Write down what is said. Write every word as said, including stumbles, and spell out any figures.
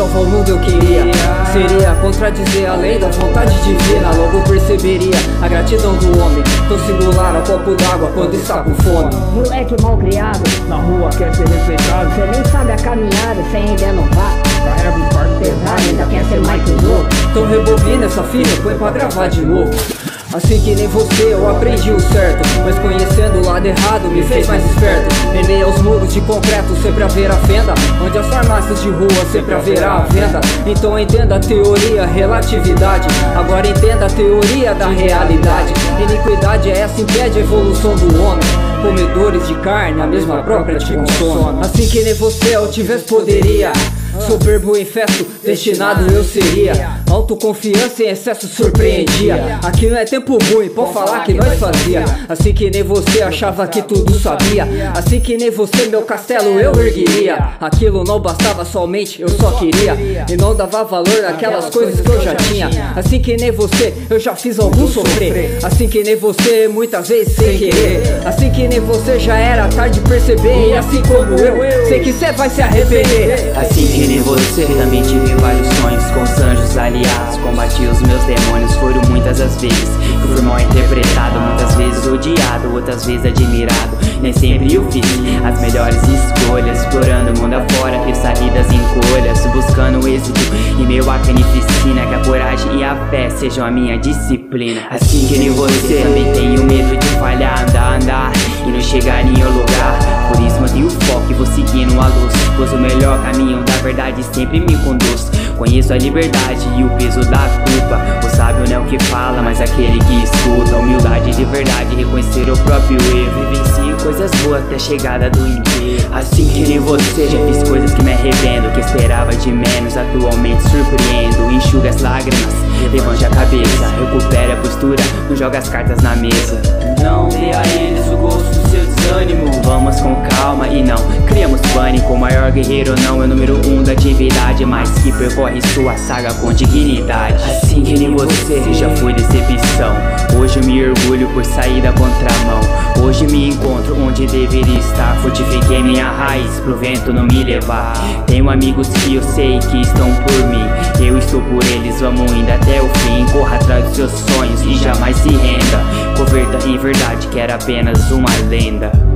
salvar o mundo eu queria. Seria contradizer a lei da vontade divina. Logo perceberia a gratidão do homem, tão singular ao copo d'água quando está com fome. Moleque mal criado, Na rua quer ser respeitado, cê nem sabe a caminhada sem renovar. carrega um fardo Pesado, ainda quer ser mais que os outros. Então rebobina essa fita, põe pra gravar de novo. Assim que nem você eu aprendi o certo, mas conhecendo o lado errado me fez mais esperto. Em meio aos muros de concreto sempre haverá fenda, onde as farmácias de rua sempre haverá a venda. Então entenda a teoria, relatividade, agora entenda a teoria da realidade. Iniquidade é essa, impede a evolução do homem. Comedores de carne, a mesma própria te consome. Assim que nem você eu tivesse poderia, soberbo em festo, destinado eu seria. Autoconfiança em excesso surpreendia. Aqui não é tempo ruim, pode falar que nós fazia. Assim que nem você achava que tudo sabia, assim que nem você meu castelo eu ergueria. Aquilo não bastava somente, eu só queria, e não dava valor àquelas coisas que eu já tinha. Assim que nem você, eu já fiz algum sofrer. Assim que nem você, muitas vezes sem querer. Assim que nem você, já era tarde de perceber. E assim como eu, sei que cê vai se arrepender. Assim que nem você, também tive vários sonhos com os anjos aliados. Combati os meus demônios, foram muitas as vezes que eu fui mal interpretado, muitas vezes odiado, outras vezes admirado. Nem sempre eu fiz as melhores escolhas, explorando o mundo afora, fiz saídas em colhas, buscando o êxito em meio à carnificina. Que a coragem e a fé sejam a minha disciplina. Assim que nem você, também tenho medo de falhar, andar, andar e não chegar em nenhum lugar. Por isso mantenho o foco e vou seguindo a luz, pois o melhor caminho da verdade sempre me conduz. Conheço a liberdade e o peso da culpa. O sábio não é o que fala, mas aquele que escuta. Humildade de verdade, reconhecer o próprio erro. Vivencie coisas boas até a chegada do enterro. Assim que nem você, já fiz coisas que me arrependo, que esperava de menos, atualmente surpreendo. Enxuga as lágrimas, levante a cabeça, recupere a postura, não joga as cartas na mesa. Não dê a eles o gosto do seu desânimo. Vamos com calma e não criamos pânico. O maior guerreiro não é o número um da atividade, mas que percorre sua saga com dignidade. Assim que nem você, já foi decepção. Hoje eu me orgulho por sair da contramão. Hoje me encontro onde deveria estar. Fortifiquei minha raiz pro vento não me levar. Tenho amigos que eu sei que estão por mim, eu estou por eles, vamos indo até o fim. Corra atrás dos seus sonhos e jamais se renda. Converta em verdade que era apenas uma lenda.